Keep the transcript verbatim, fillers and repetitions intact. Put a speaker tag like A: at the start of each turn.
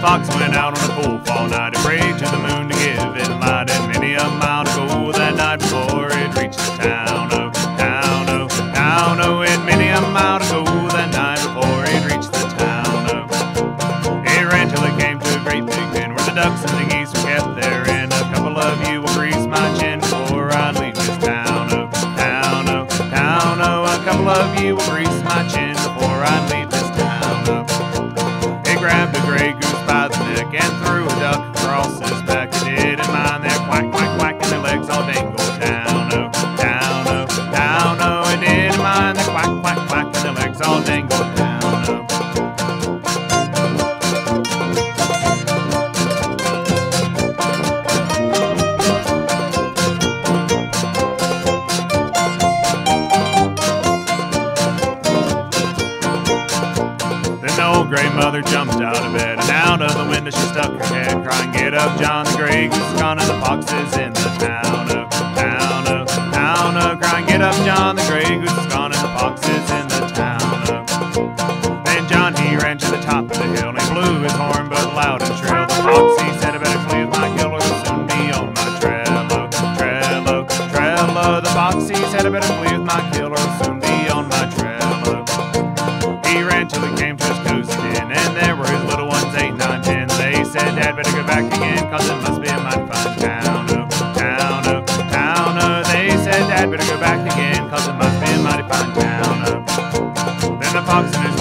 A: fox went out on a cold fall night and prayed to the moon to give it light. And many a mile to go that night before it reached the town oh, town oh, town oh. And many a mile to go that night before it reached the town oh. It ran till it came to a great big pen where the ducks and the geese were kept there. And a couple of you will grease my chin before I leave this town oh, town oh, town oh. A couple of you will grease my chin before I leave this town oh. It grabbed a gray goose by the neck and threw a duck across his back. It didn't mind their quack, quack, quack, and their legs all dangled down oh, down oh, down oh. It didn't mind their quack, quack, quack, and their legs all dangled down oh. Old gray mother jumped out of bed, and out of the window she stuck her head, crying, "Get up, John, the gray goose is gone and the fox is in the town oh, town oh, town oh." Crying, "Get up, John, the gray goose is gone and the fox is in the town oh." Then John, he ran to the top of the hill, and he blew his horn but loud and shrill. The fox, he said, "I better flee with my kill or he'll soon be on my trail oh, trail oh, trail oh." The fox, he said, "I better flee with my kill or he'll soon be on my trail oh." He ran till he came to his cozy den, and there were his little ones, eight, nine, ten. They said, "Dad, better go back again, cause it must be a mighty fine town oh, town oh, town oh." They said, "Dad, better go back again, cause it must be a mighty fine town oh." Then the fox and his